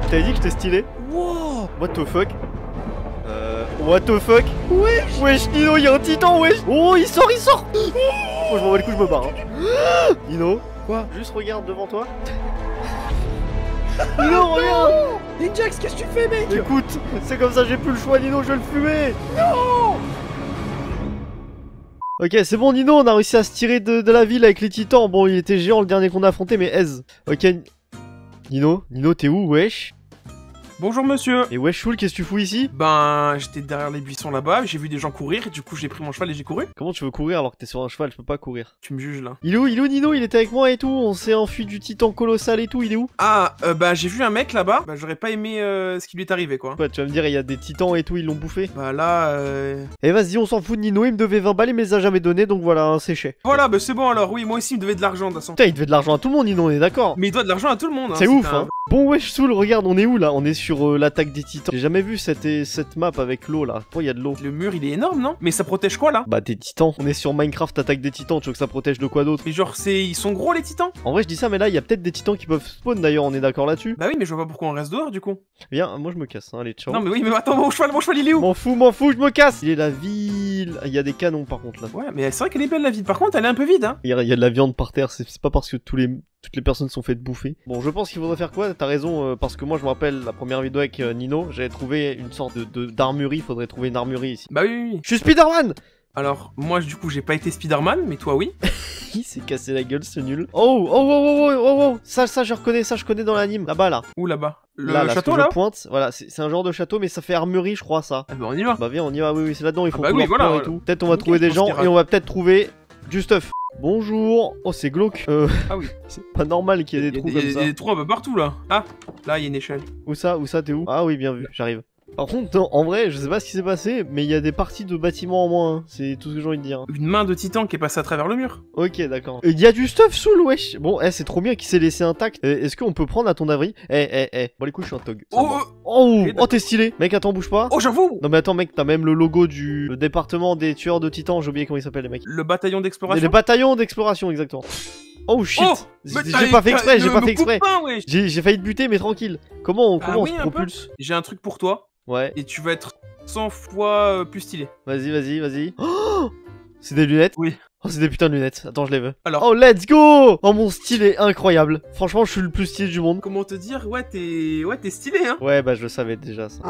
t'avais dit que j'étais stylé? Wow. What the fuck? What the fuck? Wesh Nino, y'a un titan, wesh. Oh, il sort. Oh, je m'en bats les couilles, je me barre. Hein. Nino, Quoi? juste regarde devant toi. Nino, regarde. Ninjax, qu'est-ce que tu fais, mec? Écoute, c'est comme ça, j'ai plus le choix, Nino, je vais le fumer. Non. Ok, c'est bon, Nino, on a réussi à se tirer de la ville avec les titans. Bon, il était géant le dernier qu'on a affronté, mais aise. Ok, Nino, t'es où, wesh? Bonjour monsieur. Et wesh, Choul, qu'est-ce que tu fous ici? Ben, j'étais derrière les buissons là-bas, j'ai vu des gens courir et du coup j'ai pris mon cheval et j'ai couru. Comment tu veux courir alors que t'es sur un cheval? Je peux pas courir. Tu me juges là. Il est où, Nino? Il était avec moi et tout. On s'est enfui du titan colossal et tout. Il est où? Ah, bah j'ai vu un mec là-bas, bah j'aurais pas aimé ce qui lui est arrivé quoi. Ouais, tu vas me dire, il y a des titans et tout, ils l'ont bouffé. Bah là, Eh vas-y, on s'en fout de Nino, il me devait 20 balles, il me les a jamais donné, donc voilà, un séché. Voilà, bah c'est bon alors, oui, moi aussi il me devait de l'argent de toute façon. Putain, il devait de l'argent à tout le monde, Nino, on est d'accord. Mais il doit de l'argent à tout le monde. Hein, C'est ouf, un- hein. Bon, wesh, Soul, regarde, on est où là? On est sur l'attaque des titans. J'ai jamais vu cette map avec l'eau là. Pourquoi il y a de l'eau? Le mur il est énorme, non? Mais ça protège quoi là? Bah, des titans. On est sur Minecraft, attaque des titans, tu veux que ça protège de quoi d'autre? Mais genre, ils sont gros les titans? En vrai, je dis ça, mais là, il y a peut-être des titans qui peuvent spawn d'ailleurs, on est d'accord là-dessus? Bah oui, mais je vois pas pourquoi on reste dehors du coup. Viens, moi je me casse, hein, allez, ciao. Non mais oui, mais attends, mon cheval il est où? M'en fous, je me casse. Il est la ville. Il y a des canons par contre là. Ouais, mais c'est vrai qu'elle est belle la ville, par contre elle est un peu vide, hein. Il y a de la viande par terre, c'est pas parce que toutes les personnes sont faites bouffer. Bon, je pense qu'il faudrait faire quoi? T'as raison, parce que moi je me rappelle la première vidéo avec Nino, j'avais trouvé une sorte d'armurerie, faudrait trouver une armurerie ici. Bah oui. Je suis Spider-Man. Alors, moi du coup j'ai pas été Spider-Man, mais toi oui. Il s'est cassé la gueule, c'est nul. Oh, ça je connais dans l'anime, là-bas là. Où là-bas? Le Là, château ce que là? je pointe, voilà, c'est un genre de château, mais ça fait armurerie, je crois ça. Ah bah on y va. Bah viens, on y va, oui, c'est là-dedans, il faut bah qu'on oui, leur voilà, pleure et voilà. tout. Peut-être on va Ok, trouver je des pense gens qu'il y aura- et on va peut-être trouver du stuff. Bonjour. Oh, c'est glauque. Ah oui. C'est pas normal qu'il y ait des trous Il y a comme ça. des trous un peu partout là. Ah, là il y a une échelle. Où ça, t'es où? Ah oui, bien vu, j'arrive. Par contre, non, en vrai, je sais pas ce qui s'est passé, mais il y a des parties de bâtiments en moins, hein. C'est tout ce que j'ai envie de dire. Une main de titan qui est passée à travers le mur. Ok, d'accord. Il y a du stuff sous le wesh. Bon, c'est trop bien qu'il s'est laissé intact. Est-ce qu'on peut prendre à ton avis? Bon, les couilles, je suis un tog. Ça va. Oh, t'es stylé. Mec, attends, bouge pas. Oh, j'avoue. Non mais attends mec, t'as même le logo du département des tueurs de titans, j'ai oublié comment il s'appelle les mecs. Le bataillon Les d'exploration. bataillons d'exploration, exactement. Oh shit. Oh, mais J'ai pas fait exprès, j'ai pas fait exprès. Ouais. J'ai failli te buter mais tranquille. Comment Ah on oui, se un peu. propulse? J'ai un truc pour toi Ouais, et tu vas être 100 fois plus stylé. vas-y. Oh, c'est des lunettes? Oui. Oh, c'est des putains de lunettes. Attends, je les veux. Alors. Oh, let's go! Oh, mon style est incroyable. Franchement, je suis le plus stylé du monde. Comment te dire? Ouais, t'es stylé, hein. Ouais, bah, je le savais déjà, ça.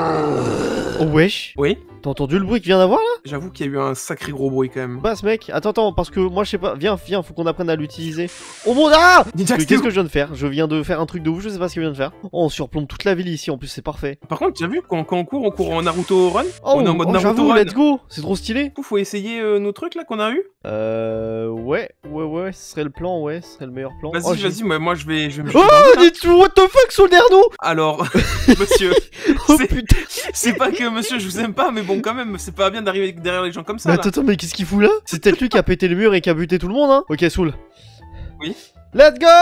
Oh, wesh. Oui. T'as entendu le bruit qu'il vient d'avoir, là? J'avoue qu'il y a eu un sacré gros bruit quand même. Passe, mec. Attends, parce que moi, je sais pas. Viens, faut qu'on apprenne à l'utiliser. Oh, mon ah! Ninjax, Qu'est-ce que je viens de faire? Je viens de faire un truc de ouf, je sais pas ce que je viens de faire. Oh, on surplombe toute la ville ici, en plus, c'est parfait. Par contre, t'as vu, quand on court en Naruto Run. Oh, On est en mode Naruto j'avoue, Run. let's go! C'est trop stylé. Du coup, faut essayer nos trucs là qu'on a eu. Ouais, ce serait le plan, ouais, ce serait le meilleur plan. Vas-y, j'ai- vas-y, moi je vais me jeter Oh, dans le tas. what the fuck, Solderno? Alors, monsieur, Oh C'est- putain! c'est pas que monsieur, je vous aime pas, mais bon, quand même, c'est pas bien d'arriver derrière les gens comme ça. Mais Là. attends, mais qu'est-ce qu'il fout là? C'est peut-être lui qui a pété le mur et qui a buté tout le monde, hein? Ok, Soul. Oui. Let's go!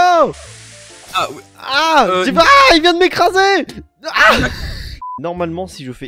Ah, oui. Ah! Il vient de m'écraser! Ah! Normalement, si je fais.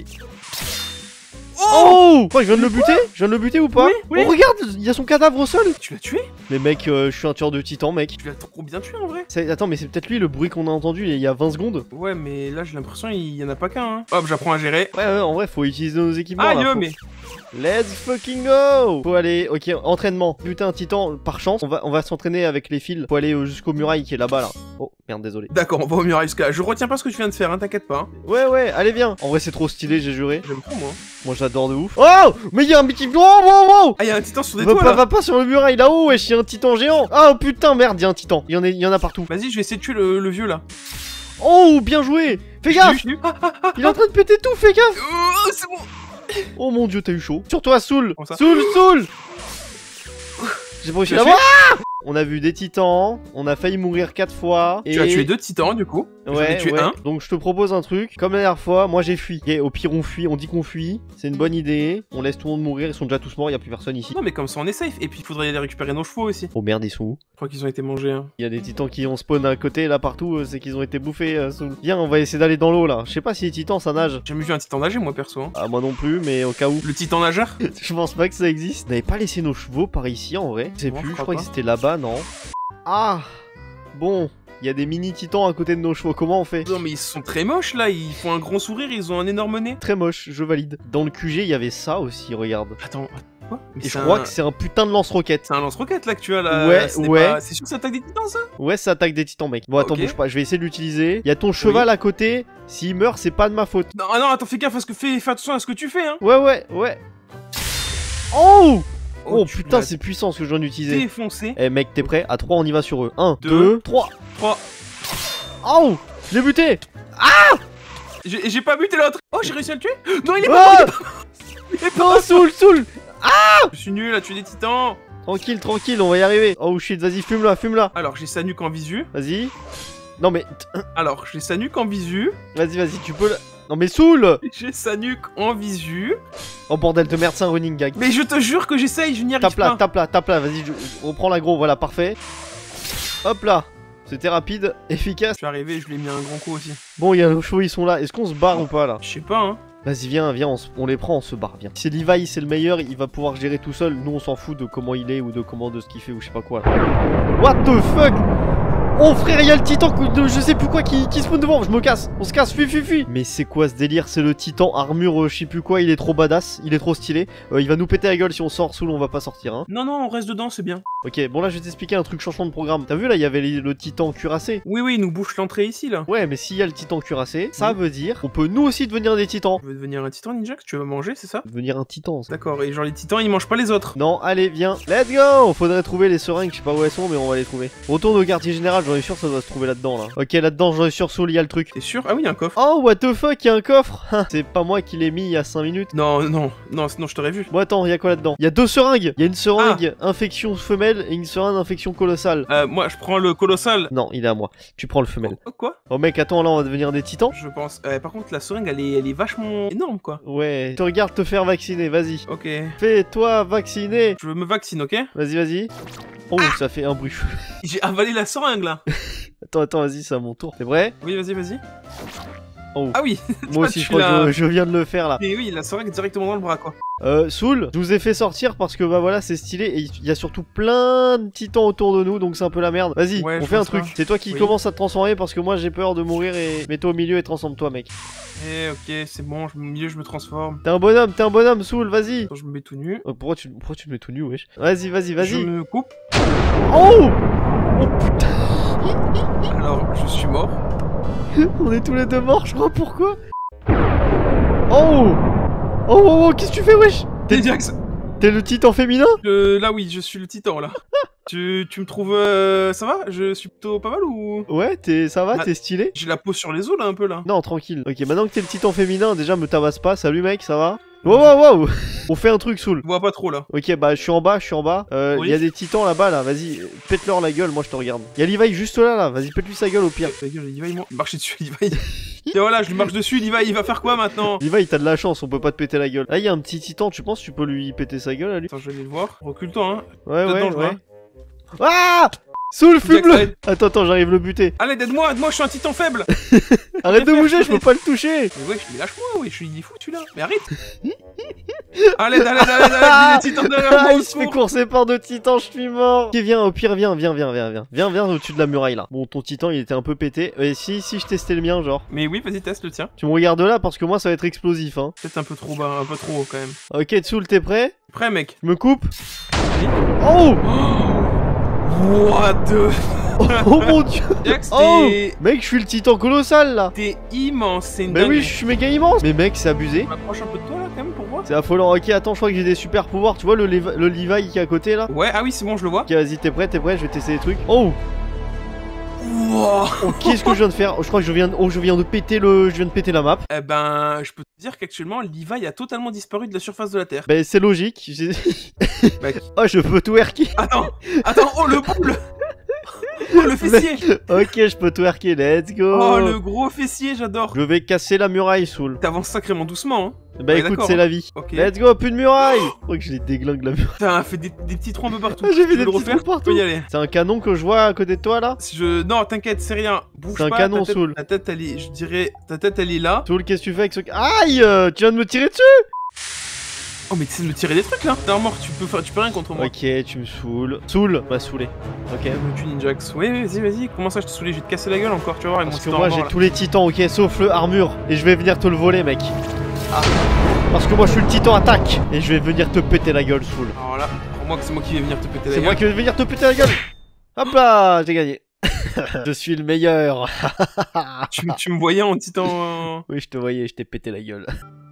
Oh! Quoi, je viens de le buter? Je viens de le buter ou pas? Oui, oui. Oh, regarde! Il y a son cadavre au sol! Tu l'as tué? Mais mec, je suis un tueur de titan, mec. Tu l'as trop bien tué en vrai. Attends, mais c'est peut-être lui le bruit qu'on a entendu il y a 20 secondes? Ouais, mais là j'ai l'impression il y en a pas qu'un. Hein. Hop, j'apprends à gérer. Ouais, en vrai, faut utiliser nos équipements. Ah, là, yo, faut- mais. Let's fucking go! Faut aller, ok, entraînement. Buter un titan, par chance, on va s'entraîner avec les fils. Faut aller jusqu'au muraille qui est là-bas, là. Oh, merde, désolé. D'accord, on va au muraille jusqu'à là. Je retiens pas ce que tu viens de faire, hein, t'inquiète pas. Hein. Ouais, allez, viens. En vrai, c'est trop stylé, j'ai juré. J'aime trop moi. Moi, j'adore de ouf. Oh! Mais il y a un petit... Wow! Ah, il y a un titan sur des Va toits pas, là. va pas sur le muraille là-haut, wesh, il y a un titan géant. Oh putain, merde, il y a un titan. Il y en a partout. Vas-y, je vais essayer de tuer le vieux là. Oh, bien joué! Fais gaffe! Il est en train de péter tout, fais gaffe! Oh, c'est bon. Oh mon dieu, t'as eu chaud. Sur toi, Soul! Comment ça Soul! J'ai pas réussi Tu à as l'avoir! On a vu des titans, on a failli mourir 4 fois. Tu as tué 2 titans du coup. J'en ai tué un. Donc je te propose un truc. Comme la dernière fois, moi j'ai fui. Et au pire on fuit, on dit qu'on fuit. C'est une bonne idée. On laisse tout le monde mourir, ils sont déjà tous morts, y a plus personne ici. Non, mais comme ça on est safe. Et puis il faudrait aller récupérer nos chevaux aussi. Oh merde, ils sont où? Je crois qu'ils ont été mangés. Hein. Il y a des titans qui ont spawn à côté là partout, c'est qu'ils ont été bouffés. Viens, on va essayer d'aller dans l'eau là. Je sais pas si les titans ça nage. J'ai jamais vu un titan nager moi perso. Hein. Ah moi non plus, mais au cas où. Le titan nageur. Je pense pas que ça existe. On n'avait pas laissé nos chevaux par ici en vrai. Je sais Non, plus, je je crois crois pas. que c'était là-bas, non? Ah! Bon, Il y a des mini titans à côté de nos chevaux. Comment on fait? Non mais ils sont très moches là, ils font un grand sourire, ils ont un énorme nez. Très moche, je valide. Dans le QG, il y avait ça aussi, regarde. Attends, quoi? Mais Et je crois que c'est un putain de lance-roquette. C'est un lance-roquette là que tu as là. Ouais, ouais. C'est sûr que ça attaque des titans ça? Ouais, ça attaque des titans, mec. Bon, attends, Ok. bouge pas, je vais essayer de l'utiliser. Il y a ton cheval à côté. S'il meurt, c'est pas de ma faute. Non, non, attends, fais gaffe parce que fais attention à ce que tu fais, hein. Ouais. Oh! Oh tu putain, l'as c'est puissant ce que je viens d'utiliser. défoncé. Eh mec, t'es prêt? À 3, on y va sur eux. 1, 2, Deux. 3. 3. Oh! Je l'ai buté! J'ai pas buté l'autre. Oh, j'ai réussi à le tuer. Non, il est Ah! pas il est pas Non, Soul! Je suis nul à tuer des titans. Tranquille, on va y arriver. Oh shit, vas-y, fume-la. Alors, j'ai sa nuque en visu. Vas-y. Non mais, Alors, j'ai sa nuque en visu. vas-y, tu peux la... Non mais Soul! J'ai sa nuque en visu. Oh bordel de merde, c'est un running gag. Mais je te jure que j'essaye, je n'y arrive pas. Tape là, vas-y, on prend l'aggro, voilà, parfait. Hop là. C'était rapide, efficace. Je suis arrivé, je lui ai mis un grand coup aussi. Bon, il y a nos chevaux, ils sont là. Est-ce qu'on se barre ou pas là? Je sais pas, hein. Vas-y, viens, on les prend, on se barre, viens. Si Levi c'est le meilleur, il va pouvoir gérer tout seul. Nous, on s'en fout de comment il est ou de ce qu'il fait ou je sais pas quoi. What the fuck? Oh frère, il y a le titan, je sais plus quoi qui spawn devant, je me casse, on se casse, fuis. Mais c'est quoi ce délire? C'est le titan armure, je sais plus quoi, il est trop badass, il est trop stylé. Il va nous péter la gueule si on sort, Soul, on va pas sortir, hein. Non, on reste dedans, c'est bien. Ok, bon là je vais t'expliquer un truc changement de programme. T'as vu là, il y avait le titan cuirassé. Oui, il nous bouche l'entrée ici, là. Ouais, mais s'il y a le titan cuirassé, ça veut dire qu'on peut nous aussi devenir des titans. Tu veux devenir un titan ninja que tu vas manger, c'est ça? Devenir un titan, ça. D'accord, et genre les titans, ils mangent pas les autres. Non, allez, viens, let's go. Faudrait trouver les seringues, je sais pas où elles sont, mais on va les trouver. Retourne au quartier général, j'en ai sûr ça doit se trouver là-dedans, là. Ok, là-dedans, j'en ai sûr, Soul, il y a le truc. T'es sûr? Ah oui, il y a un coffre. Oh, what the fuck, il y a un coffre. C'est pas moi qui l'ai mis il y a 5 minutes. Non, sinon je t'aurais vu. Bon, attends, il y a quoi là-dedans? Il y a 2 seringues. Il y a une seringue infection femelle et une seringue infection colossale. Moi, je prends le colossal. Non, il est à moi. Tu prends le femelle. Quoi? Oh mec, attends, là, on va devenir des titans. Je pense. Par contre, la seringue, elle est vachement énorme, quoi. Ouais, te regarde te faire vacciner, vas-y. Ok. Fais-toi vacciner. Je me vaccine, ok? Vas-y. Oh, ça fait un bruit. J'ai avalé la seringue, là. Attends, vas-y, c'est à mon tour. C'est vrai? Oui, vas-y. Oh. Ah oui. Moi aussi, je crois que je viens de le faire, là. Et oui, la seringue est directement dans le bras, quoi. Soul, je vous ai fait sortir parce que bah voilà, c'est stylé et il y a surtout plein de titans autour de nous, donc c'est un peu la merde. Vas-y, Ouais, on je fait un pense truc. pas. C'est toi qui Oui. commence à te transformer parce que moi j'ai peur de mourir et mets-toi au milieu et transforme-toi, mec. Ok, c'est bon, au milieu, je me transforme. T'es un bonhomme, Soul, vas-y. Attends, je me mets tout nu. Pourquoi tu te mets tout nu, wesh? Vas-y. Je me coupe. Oh putain. Alors, je suis mort. On est tous les deux morts, je crois, pourquoi? Oh, qu'est-ce que tu fais, wesh? T'es le titan féminin? Là, oui, je suis le titan, là. Tu me trouves... ça va? Je suis plutôt pas mal ou... Ouais, ça va, Ah. t'es stylé? J'ai la peau sur les os, là, un peu, là. Non, tranquille. Ok, maintenant que t'es le titan féminin, déjà me tabasse pas. Salut mec, ça va? Wow. On fait un truc, Soul. Je vois pas trop, là. Ok, bah je suis en bas. Oui. Y a des titans là-bas, là. Vas-y, pète-leur la gueule, moi je te regarde. Y a Levi juste là. Vas-y, pète-lui sa gueule au pire. Ta gueule, Levi, moi. Marchez dessus, Levi. Et voilà, je lui marche dessus, Levi, il va faire quoi, maintenant? Levi, t'as de la chance, on peut pas te péter la gueule. Là, y a un petit titan, tu penses que tu peux lui péter sa gueule à lui? Attends, je vais aller le voir. Recule-toi, hein. Ouais. Dangereux, hein. Ah! Soul, fume-le! Jack, Attends, j'arrive le buter. Allez, aide-moi, je suis un titan faible. Arrête de bouger, je peux pas le toucher! Mais ouais, lâche-moi, ouais, il est fou, celui-là. Mais arrête. Allez, il est titan derrière moi, au Il se fait secours. courser par 2 titans, je suis mort! Ok, viens, au pire, viens au-dessus de la muraille là. Bon, ton titan il était un peu pété. Et si je testais le mien, genre. Mais oui, vas-y, teste le tien. Tu me regardes là parce que moi ça va être explosif, hein. Peut-être un peu trop bas, un peu trop haut, quand même. Ok, Tsoul, t'es prêt? Prêt, mec? Je me coupe. Oui. Oh! What the... Oh mon dieu! Jax, Oh! Mec, je suis le titan colossal là! t'es immense, c'est une Bah oui, je suis méga immense! Mais mec, c'est abusé. Je m'approche un peu de toi, là, quand même, pour voir. C'est affolant. Ok, attends, je crois que j'ai des super pouvoirs. Tu vois le Levi qui est à côté là? Ouais, ah oui, c'est bon, je le vois. Ok, vas-y, t'es prêt, je vais tester des trucs. Oh! Wow. Oh, qu'est-ce que je viens de faire? Je crois que je viens de péter la map. Eh ben, je peux te dire qu'actuellement, Levi a totalement disparu de la surface de la Terre. Bah c'est logique. Mec. Oh, je peux twerker. Attends, oh, le boule. Oh, le fessier. Ok, je peux twerker, let's go. Oh, le gros fessier, j'adore. Je vais casser la muraille, Soul. T'avances sacrément doucement, hein. Bah Ouais, écoute, d'accord, c'est hein. la vie. Ok. Let's go, plus de muraille. Je crois que je les déglingue la muraille. Putain, fait des petits trous un peu partout. Ah, j'ai fait Tu des veux le petits refaire? trous partout. Tu peux y aller. C'est un canon que je vois à côté de toi là? Si non, t'inquiète, c'est rien. Bouge C'est un pas. canon, ta tête, Soul. Ta tête, elle est, je dirais, ta tête, elle est là. Soul, qu'est-ce que tu fais avec ce... Aïe! Tu viens de me tirer dessus? Oh, mais tu sais de me tirer des trucs là. T'es un mort, tu peux rien contre moi. Ok, tu me saoules. Saoule, m'a saoulé. Ok. Tu Ninjax. Oui, vas-y. Comment ça, je te saoulé? Je vais te casser la gueule encore, tu vas voir. Avec Parce mon que moi j'ai tous les titans, ok, sauf le armure. Et je vais venir te le voler, mec. Ah. Parce que moi je suis le titan attaque. Et je vais venir te péter la gueule, Soul. Alors là, crois-moi que c'est moi qui vais venir te péter la gueule. C'est moi qui vais venir te péter la gueule. Hop là, j'ai gagné. Je suis le meilleur. Tu me voyais en titan. Oui, je te voyais, je t'ai pété la gueule.